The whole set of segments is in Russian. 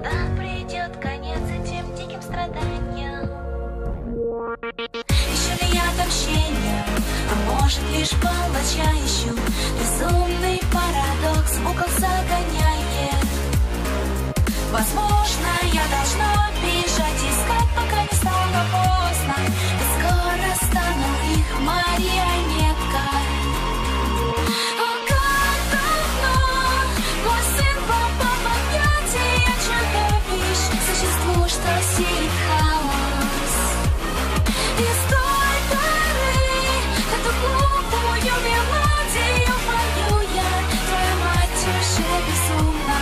когда придет конец этим диким страданиям? Ищу ли я отомщения, а может лишь палача ищу? Безумный парадокс в угол загоняет. Возможно, я должна бежать, искать, пока не стало поздно. И скоро стану их марионеткой. О, как давно мой сын попал в объятия чудовищ, существу, что сеет хаос. И с той поры эту глупую мелодию пою я, твоя мать уже безумна.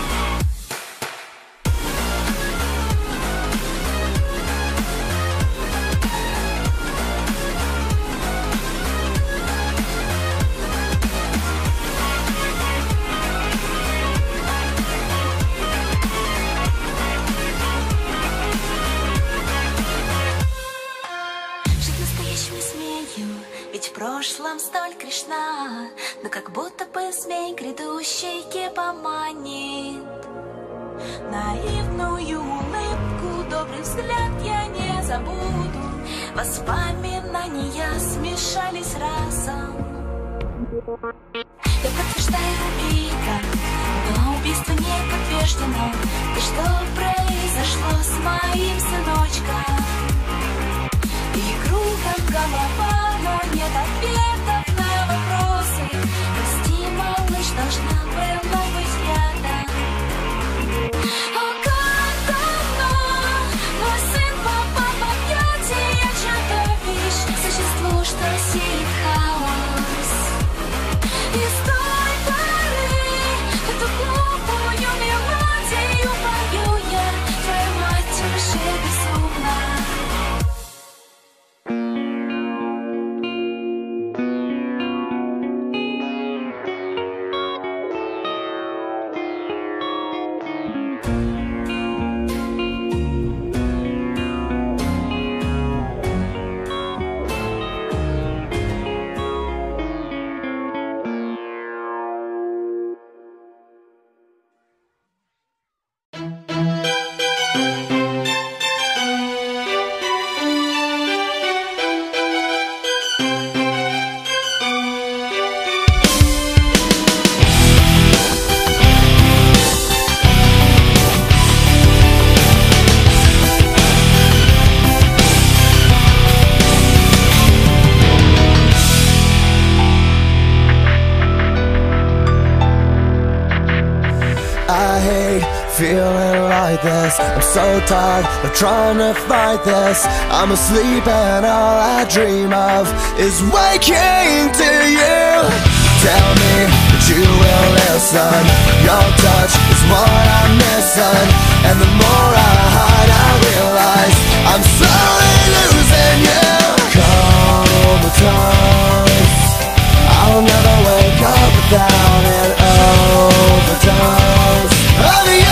В прошлом столь грешна, но как будто бы змей грядущий манит. Наивную улыбку, добрый взгляд я не забуду. Воспоминания смешались разом. Я подтверждаю убийца, но убийство не подтверждено. И что произошло с моим сыночком? И кругом голова, но нет ответов на вопросы. Прости, малыш, должна была быть рядом. О, как давно мой сын попал в объятия чудовищ, существу, что сеет хаос. И с той поры эту глупую мелодию пою я, твоя мать уже безумна. Feeling like this, I'm so tired of trying to fight this. I'm asleep and all I dream of is waking to you. Tell me that you will listen. Your touch is what I'm missing, and the more I hide, I realize I'm slowly losing you. Comatose, I'll never wake up without an overdose of you.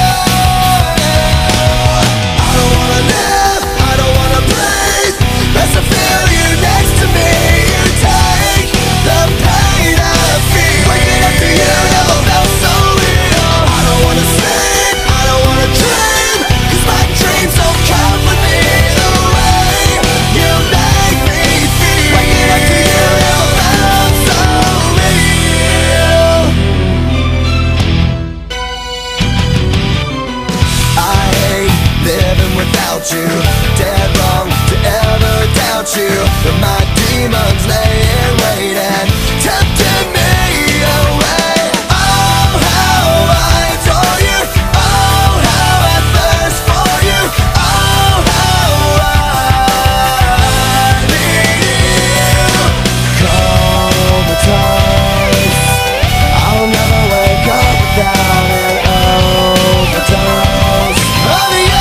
Best to feel you next to me. You take the pain I feel. Waking up to you never felt so real. I don't wanna sleep, I don't wanna dream, 'cause my dreams don't come with me. The way you make me feel. Waking up to you never felt so real. I hate living without you. Dead wrong to ever doubt you, but my demons lay in wait and tempting me away. Oh, how I adore you. Oh, how I thirst for you. Oh, how I need you. Comatose, I'll never wake up without an overdose of you.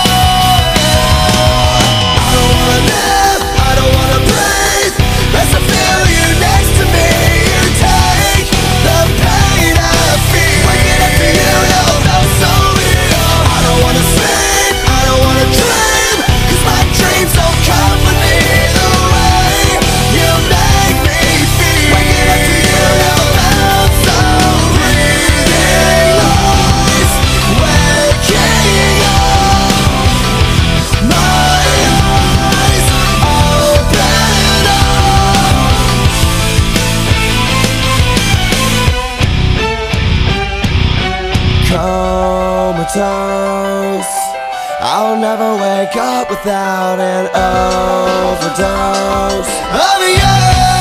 I don't wanna live, I don't wanna breathe. That's a comatose. I'll never wake up without an overdose of you.